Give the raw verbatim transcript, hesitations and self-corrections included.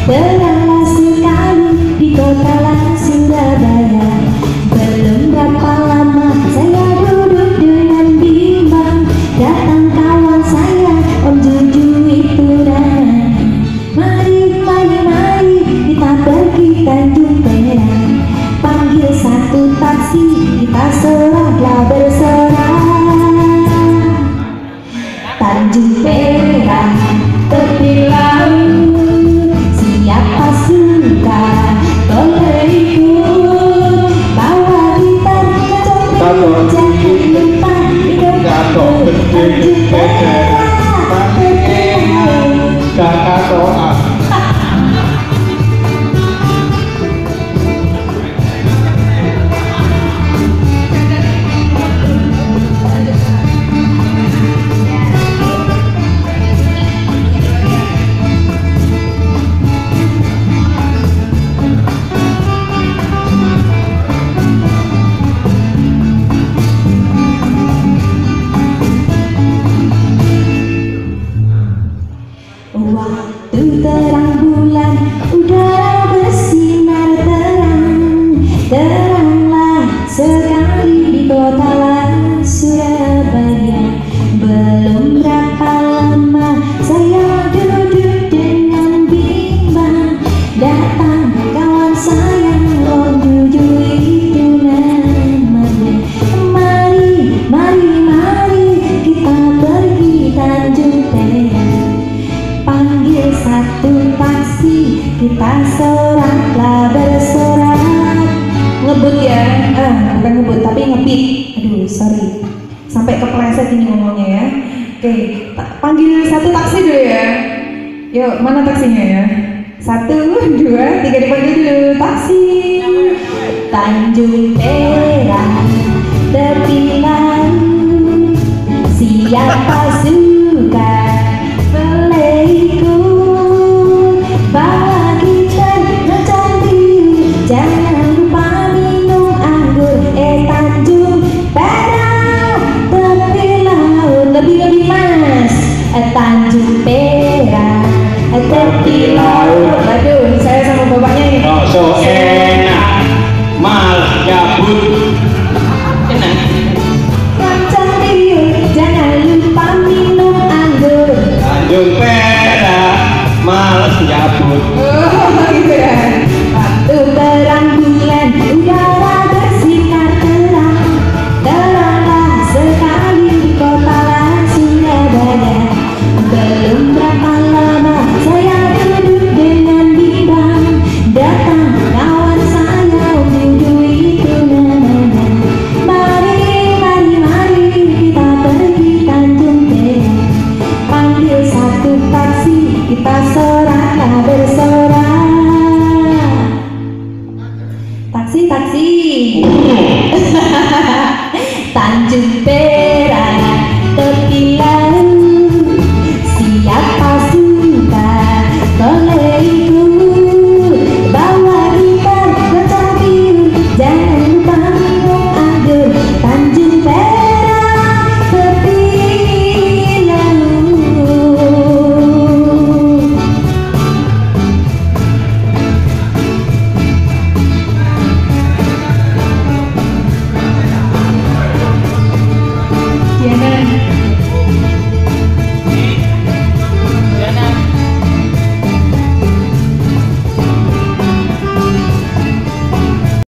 teranglah sekali di kota Surabaya. Belum berapa lama saya duduk dengan bimbang, datang kawan saya Om Juju itu namanya. Mari, mari, mari kita pergi Tanjung Perak. Panggil satu taksi, kita soraklah bersorak. Tanjung Perak, tepi laut, siapa suka boleh ikut. Bawa gitar, kacau jangan lupa hidup Tanjung Perak. Kakak doa. Waktu terang bulan, udara bersinar terang, teranglah sekali di kota Surabaya. Belum berapa lama saya duduk dengan bimbang, datang kawan saya Om Juju itu namanya. Mari, mari, mari kita pergi Tanjung Perak. Panggil satu taksi, kita soraklah bersorak. Ngebut ya, ah bukan ngebut tapi ngebit. Aduh sorry, sampai kepleset ini ngomongnya ya. Oke, panggil satu taksi dulu ya. Yuk, mana taksinya ya? Satu, dua, tiga, dipanggil dulu. Taksi. Tanjung Perak, tepi laut, siapa suka boleh ikut. Bawa gitar, nonton biru, jangan lupa minum anggur. Eh Tanjung Perak, tepi laut, lebih-lebih mas. Eh Tanjung Perak, eh, tepi laut. Aduh, saya sama bapaknya nih. Oh, so enak, malah gabut. Enak. Nonton biru, jangan lupa minum anggur. Tanjung Perak, males jabut. Oh gitu ya.